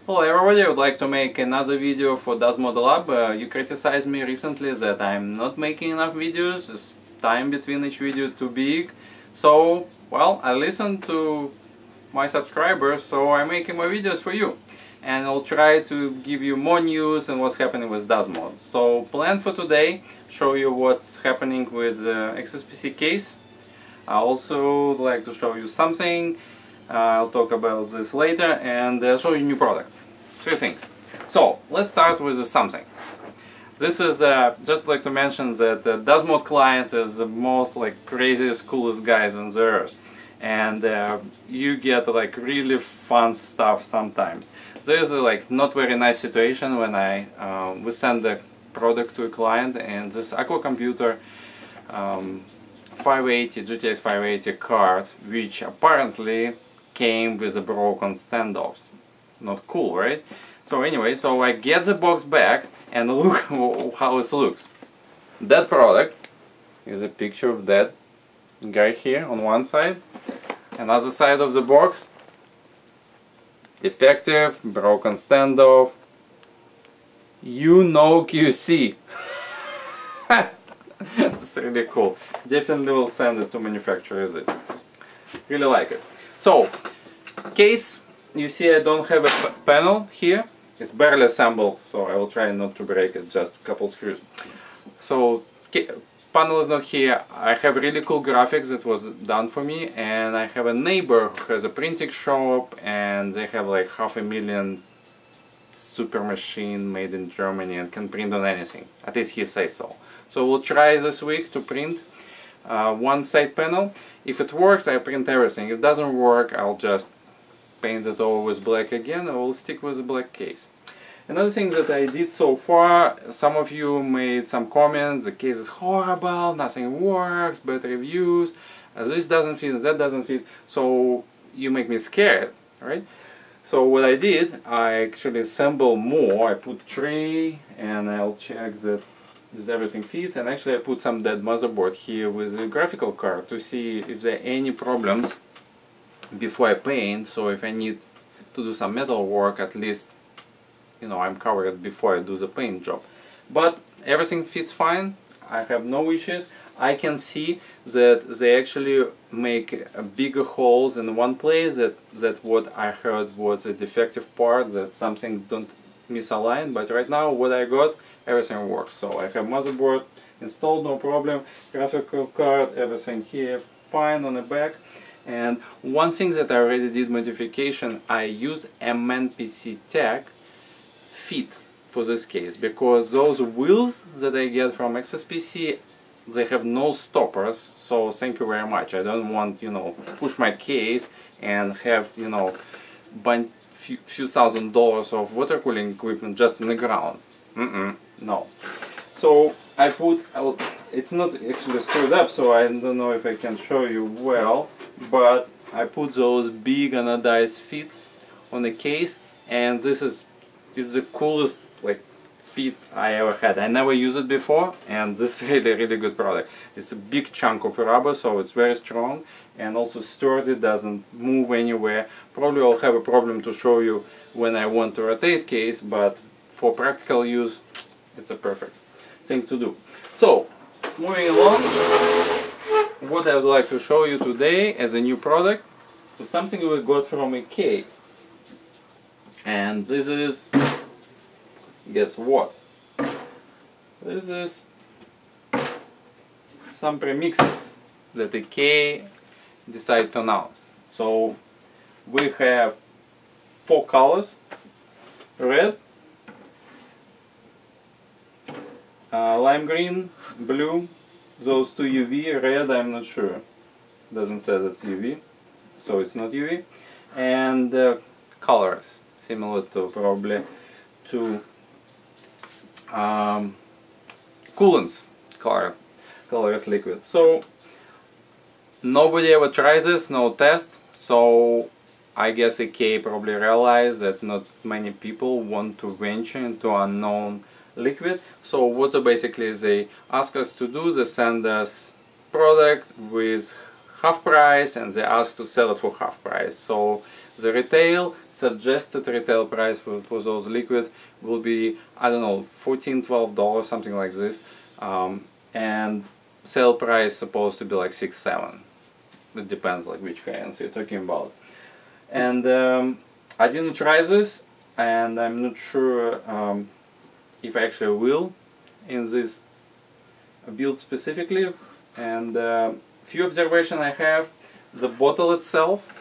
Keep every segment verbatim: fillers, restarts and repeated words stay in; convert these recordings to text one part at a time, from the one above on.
Hello everybody, I would like to make another video for DasModeLab. Uh, you criticized me recently that I'm not making enough videos, it's time between each video too big. So, well, I listened to my subscribers, so I'm making more videos for you. And I'll try to give you more news and what's happening with DasMod. So, plan for today, show you what's happening with the X S P C case. I also would like to show you something. Uh, I'll talk about this later, and uh, show you new product. Three things. So let's start with the something. This is uh, just like to mention that the DasMod clients is the most like craziest, coolest guys on the earth, and uh, you get like really fun stuff sometimes. There is a like not very nice situation when I uh, we send the product to a client, and this Aqua Computer um, five eighty G T X five eighty card, which apparently came with a broken standoffs. Not cool, right? So anyway, so I get the box back and look how it looks. That product is a picture of that guy here on one side. Another side of the box, defective, broken standoff, you know Q C. It's really cool. Definitely will send it to manufacturers. This really like it. So, case, you see I don't have a panel here. It's barely assembled, so I will try not to break it, just a couple screws. So, panel is not here. I have really cool graphics that was done for me, and I have a neighbor who has a printing shop, and they have like half a million super machine made in Germany and can print on anything. At least he says so. So we'll try this week to print uh, one side panel. If it works, I print everything. If it doesn't work, I'll just paint it over with black again. I will stick with the black case. Another thing that I did so far, some of you made some comments, the case is horrible, nothing works, bad reviews, uh, this doesn't fit, that doesn't fit, so you make me scared, right? So what I did, I actually assembled more. I put three, and I'll check that this everything fits, and actually I put some dead motherboard here with the graphical card to see if there are any problems before I paint. So if I need to do some metal work, at least you know I'm covered before I do the paint job. But everything fits fine, I have no issues. I can see that they actually make a bigger holes in one place, that, that what I heard was a defective part, that something don't misalign, but right now what I got, everything works. So I have motherboard installed, no problem, graphical card, everything here fine on the back. And one thing that I already did modification, I use M N P C Tech Fit for this case, because those wheels that I get from X S P C, they have no stoppers, so thank you very much. I don't want, you know, push my case and have, you know, bunch few, few thousand dollars of water cooling equipment just on the ground. Mm-mm, no. So I put, it's not actually screwed up, so I don't know if I can show you well, but I put those big anodized fits on the case, and this is it's the coolest like fit I ever had. I never used it before, and this is really really good product. It's a big chunk of rubber, so it's very strong and also sturdy, doesn't move anywhere. Probably I'll have a problem to show you when I want to rotate case, but for practical use it's a perfect thing to do. So moving along, what I would like to show you today as a new product is something we got from IKEA. And this is, guess what? This is some premixes that IKEA decided to announce. So we have four colors: red, uh, lime green, blue, those two U V, red I'm not sure, doesn't say that's U V, so it's not U V, and uh, colors similar to probably to um, coolants color, colorless liquid. So nobody ever tried this, no test, so I guess IKEA probably realized that not many people want to venture into unknown liquid. So what they basically they ask us to do, they send us product with half price and they ask to sell it for half price. So The retail, suggested retail price for, for those liquids will be, I don't know, fourteen, twelve dollars, something like this. Um, and sale price supposed to be like six, seven. It depends like which currency you're talking about. And um, I didn't try this, and I'm not sure um, if I actually will in this build specifically. And uh, few observations I have: the bottle itself,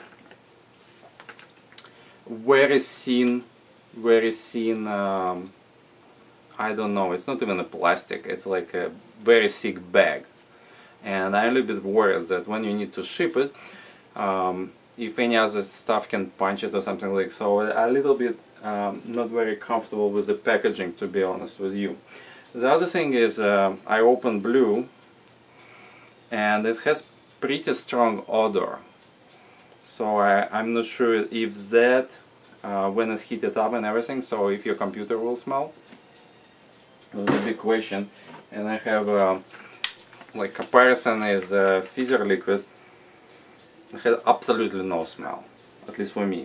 very thin, very thin. Um, I don't know. It's not even a plastic. It's like a very thick bag, and I'm a little bit worried that when you need to ship it, um, if any other stuff can punch it or something like so. A little bit um, not very comfortable with the packaging, to be honest with you. The other thing is uh, I opened blue, and it has pretty strong odor. So I, I'm not sure if that, uh, when it's heated up and everything, so if your computer will smell. That's a big question. And I have uh, like comparison is uh, Fizzer liquid. It has absolutely no smell, at least for me.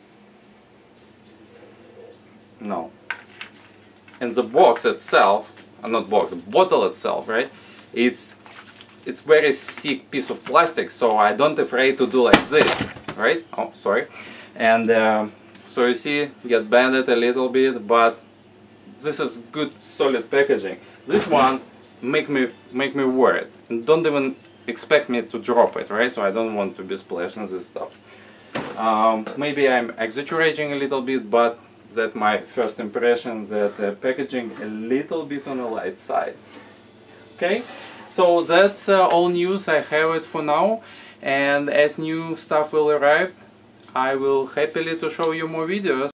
No. And the box itself, uh, not box, the bottle itself, right? It's it's very thick piece of plastic, so I don't afraid to do like this, right? Oh, sorry. And uh, so you see, get bended a little bit, but this is good solid packaging. This one make me make me worried, and don't even expect me to drop it, right? So I don't want to be splashing this stuff. Um, maybe I'm exaggerating a little bit, but that's my first impression, that uh, packaging a little bit on the light side. Okay, so that's uh, all news I have it for now, and as new stuff will arrive, I will happily to show you more videos.